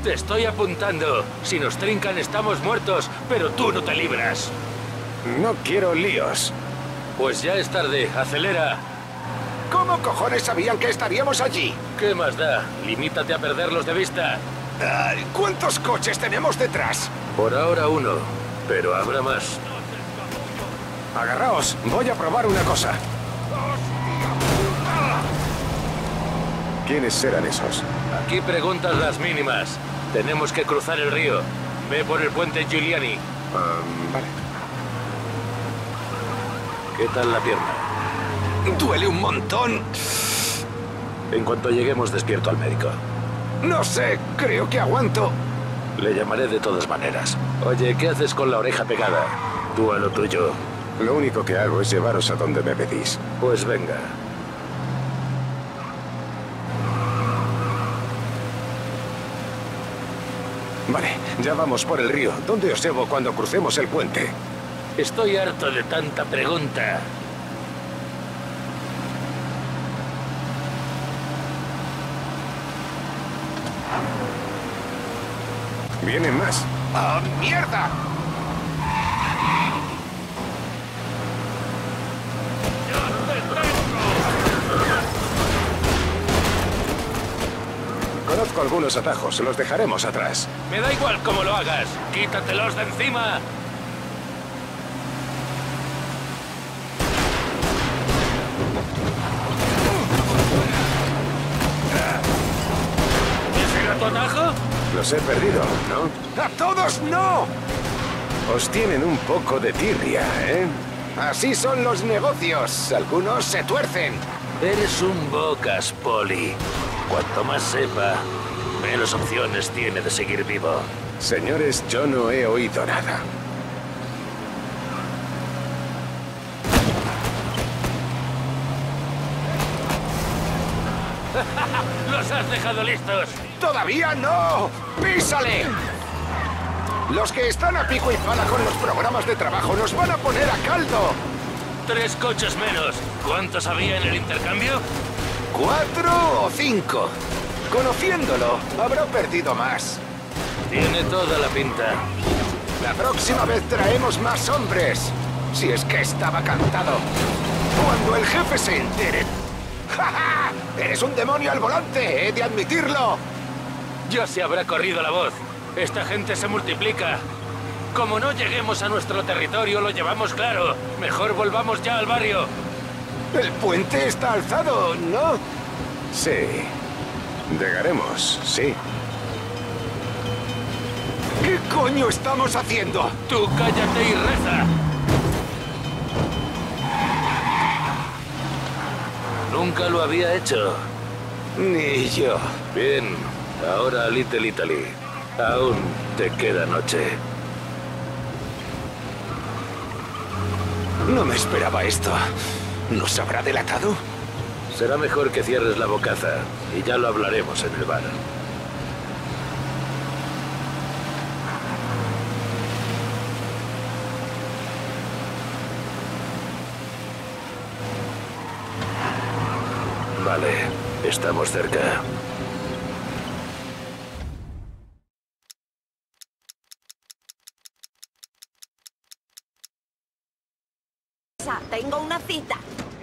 Te estoy apuntando. Si nos trincan estamos muertos, pero tú no te libras. No quiero líos. Pues ya es tarde. Acelera. ¿Cómo cojones sabían que estaríamos allí? ¿Qué más da? Limítate a perderlos de vista. ¿Cuántos coches tenemos detrás? Por ahora uno, pero habrá más. Agarraos, voy a probar una cosa. ¿Quiénes eran esos? Aquí preguntas las mínimas. Tenemos que cruzar el río. Ve por el puente Giuliani. Vale. ¿Qué tal la pierna? Duele un montón. En cuanto lleguemos despierto al médico. No sé, creo que aguanto. Le llamaré de todas maneras. Oye, ¿qué haces con la oreja pegada? Tú a lo tuyo. Lo único que hago es llevaros a donde me pedís. Pues venga. Vale, ya vamos por el río. ¿Dónde os llevo cuando crucemos el puente? Estoy harto de tanta pregunta. Vienen más. ¡Ah, mierda! Conozco algunos atajos, los dejaremos atrás. Me da igual cómo lo hagas. ¡Quítatelos de encima! ¿Ese era tu atajo? Los he perdido, ¿no? ¡A todos no! Os tienen un poco de tirria, ¿eh? Así son los negocios. Algunos se tuercen. Eres un bocas, Poli. Cuanto más sepa, menos opciones tiene de seguir vivo. Señores, yo no he oído nada. ¡Los has dejado listos! ¡Todavía no! ¡Písale! Los que están a pico y pala con los programas de trabajo nos van a poner a caldo. 3 coches menos. ¿Cuántos había en el intercambio? 4 o 5. Conociéndolo, habrá perdido más. Tiene toda la pinta. La próxima vez traemos más hombres. Si es que estaba cantado. Cuando el jefe se entere... ¡Ja, ja! ¡Eres un demonio al volante! ¡He de admitirlo! Ya se habrá corrido la voz. Esta gente se multiplica. Como no lleguemos a nuestro territorio, lo llevamos claro. Mejor volvamos ya al barrio. El puente está alzado, ¿no? Sí. Llegaremos, sí. ¿Qué coño estamos haciendo? Tú cállate y reza. Nunca lo había hecho. Ni yo. Bien, ahora Little Italy. Aún te queda noche. No me esperaba esto. ¿Nos habrá delatado? Será mejor que cierres la bocaza y ya lo hablaremos en el bar. Vale, estamos cerca. Tengo una cita.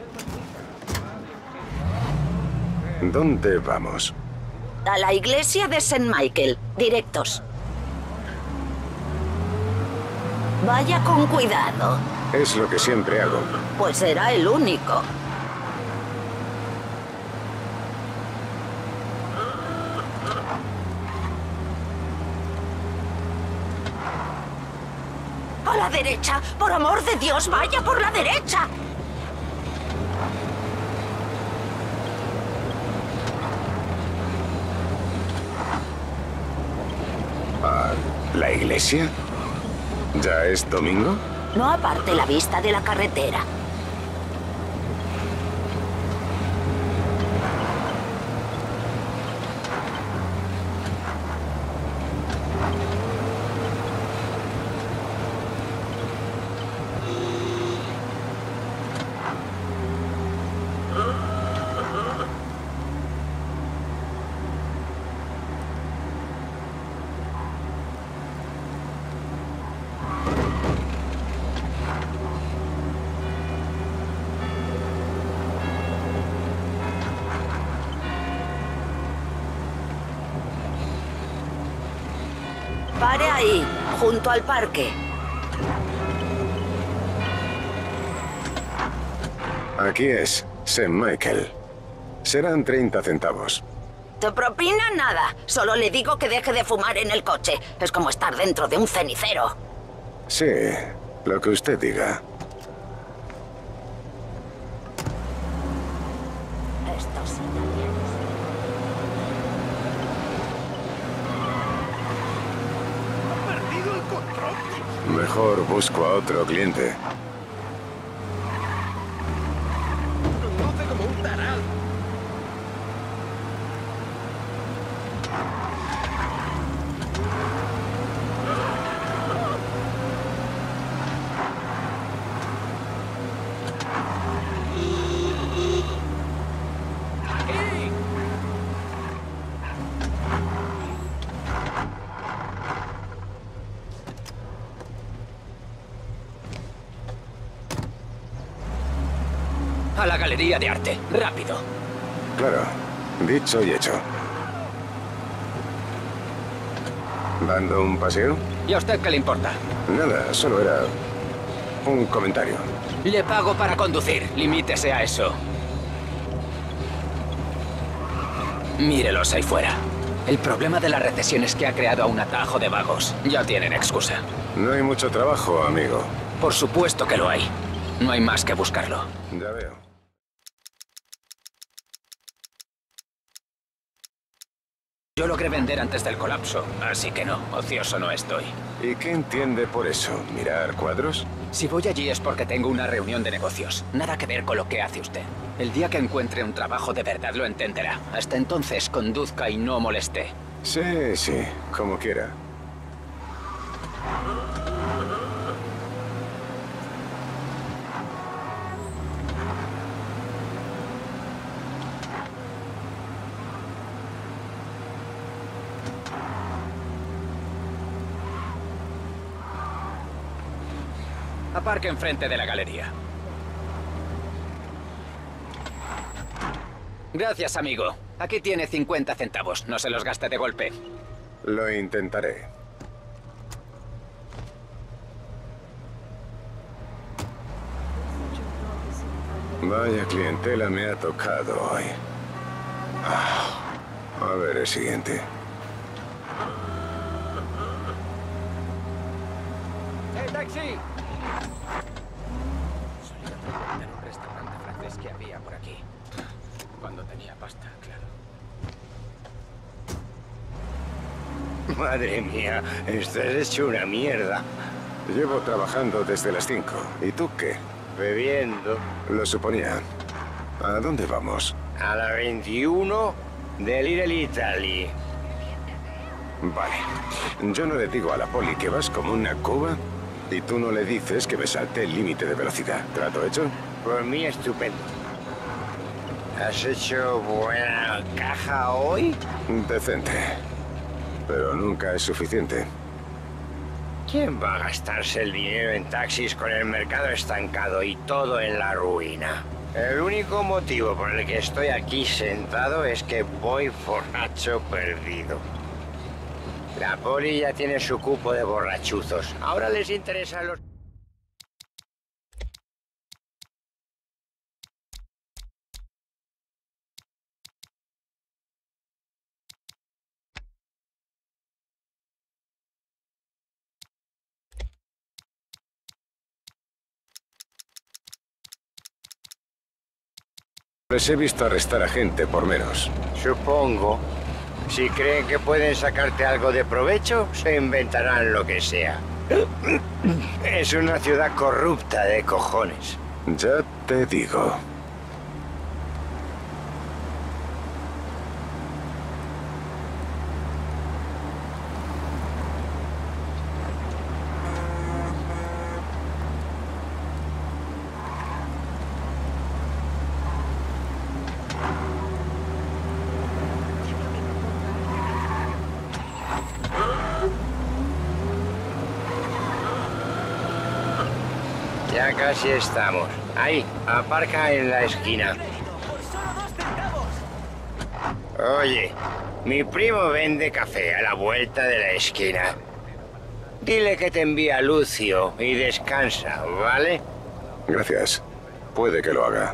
¿Dónde vamos? A la iglesia de St. Michael. Directos. Vaya con cuidado. Es lo que siempre hago. Pues será el único. ¡A la derecha! ¡Por amor de Dios, vaya por la derecha! ¿La iglesia? ¿Ya es domingo? No aparte la vista de la carretera. Pare ahí, junto al parque. Aquí es St. Michael. Serán 30 centavos. ¿Te propina nada? Solo le digo que deje de fumar en el coche. Es como estar dentro de un cenicero. Sí, lo que usted diga. Estos Ha perdido el control. Mejor busco a otro cliente. Conduce como un tarado. A la galería de arte. Rápido. Claro, dicho y hecho. ¿Dando un paseo? ¿Y a usted qué le importa? Nada, solo era un comentario. Le pago para conducir. Limítese a eso. Mírelos ahí fuera. El problema de la recesión es que ha creado a un atajo de vagos. Ya tienen excusa. No hay mucho trabajo, amigo. Por supuesto que lo hay. No hay más que buscarlo. Ya veo. Yo logré vender antes del colapso, así que no, ocioso no estoy. ¿Y qué entiende por eso? ¿Mirar cuadros? Si voy allí es porque tengo una reunión de negocios. Nada que ver con lo que hace usted. El día que encuentre un trabajo de verdad lo entenderá. Hasta entonces, conduzca y no moleste. Sí, sí, como quiera. Aparque enfrente de la galería. Gracias, amigo. Aquí tiene 50 centavos. No se los gaste de golpe. Lo intentaré. Vaya clientela me ha tocado hoy. A ver el siguiente. ¡Taxi! Solía frecuentar un restaurante francés que había por aquí. Cuando tenía pasta, claro. Madre mía, estás hecho una mierda. Llevo trabajando desde las 5. ¿Y tú qué? Bebiendo. Lo suponía. ¿A dónde vamos? A la 21 de Little Italy. Vale. Yo no le digo a la poli que vas como una cuba y tú no le dices que me salté el límite de velocidad. ¿Trato hecho? Por mí, estupendo. ¿Has hecho buena caja hoy? Decente. Pero nunca es suficiente. ¿Quién va a gastarse el dinero en taxis con el mercado estancado y todo en la ruina? El único motivo por el que estoy aquí sentado es que voy borracho perdido. La poli ya tiene su cupo de borrachuzos. Ahora les interesan los... Les he visto arrestar a gente por menos. Supongo. Si creen que pueden sacarte algo de provecho, se inventarán lo que sea. Es una ciudad corrupta de cojones. Ya te digo. Ya casi estamos. Ahí, aparca en la esquina. Oye, mi primo vende café a la vuelta de la esquina. Dile que te envía Lucio y descansa, ¿vale? Gracias. Puede que lo haga.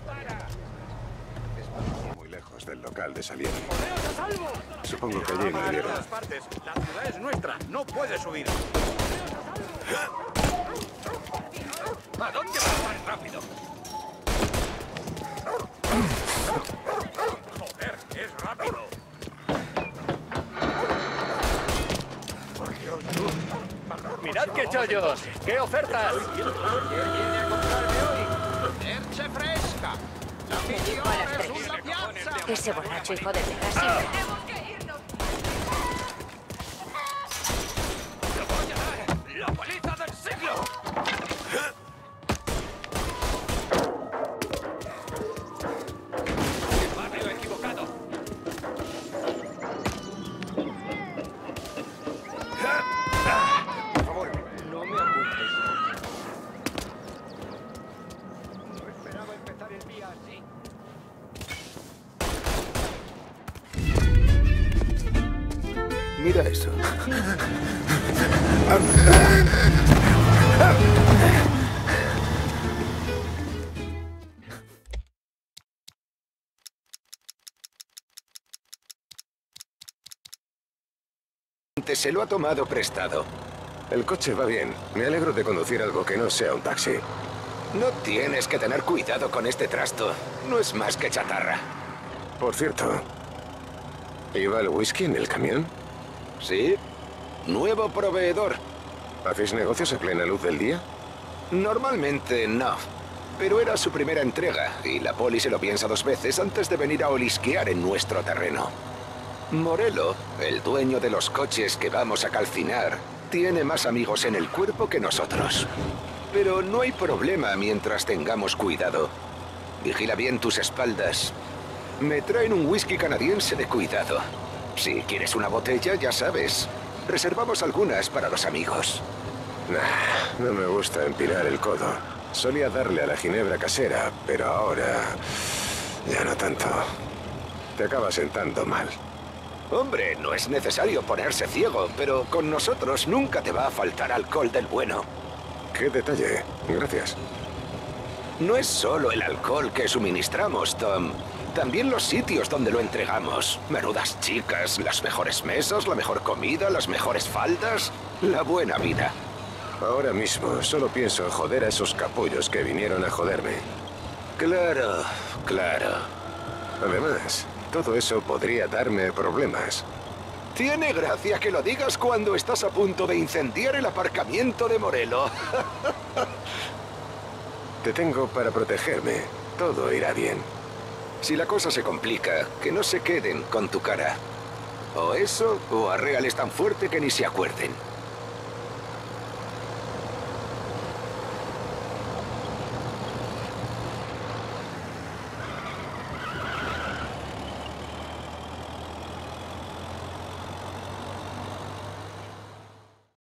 Muy lejos del local de Salieri. Supongo que allí me dieron. La ciudad es nuestra. No puedes huir. ¿A dónde vas tan rápido? Joder, es rápido. ¡Mirad qué chollos! ¡Qué ofertas! ¡Leche fresca! ¡La misión es una piazza! Ese borracho hijo de perra ¡La paliza del siglo! ¡Barrio equivocado! Por favor, no me apuntes. No esperaba empezar el día así. Mira eso. Se lo ha tomado prestado. El coche va bien. Me alegro de conducir algo que no sea un taxi. No tienes que tener cuidado con este trasto. No es más que chatarra. Por cierto, ¿iba el whisky en el camión? Sí. Nuevo proveedor. ¿Hacéis negocios a plena luz del día? Normalmente no. Pero era su primera entrega y la poli se lo piensa 2 veces antes de venir a olisquear en nuestro terreno. Morello, el dueño de los coches que vamos a calcinar, tiene más amigos en el cuerpo que nosotros. Pero no hay problema mientras tengamos cuidado. Vigila bien tus espaldas. Me traen un whisky canadiense de cuidado. Si quieres una botella, ya sabes. Reservamos algunas para los amigos. Nah, no me gusta empinar el codo. Solía darle a la ginebra casera, pero ahora ya no tanto. Te acaba sentando mal. Hombre, no es necesario ponerse ciego, pero con nosotros nunca te va a faltar alcohol del bueno. Qué detalle. Gracias. No es solo el alcohol que suministramos, Tom. También los sitios donde lo entregamos. Menudas chicas, las mejores mesas, la mejor comida, las mejores faldas. La buena vida. Ahora mismo solo pienso en joder a esos capullos que vinieron a joderme. Claro, claro. Además, todo eso podría darme problemas. Tiene gracia que lo digas cuando estás a punto de incendiar el aparcamiento de Morello. Te tengo para protegerme. Todo irá bien. Si la cosa se complica, que no se queden con tu cara. O eso, o arréales tan fuerte que ni se acuerden.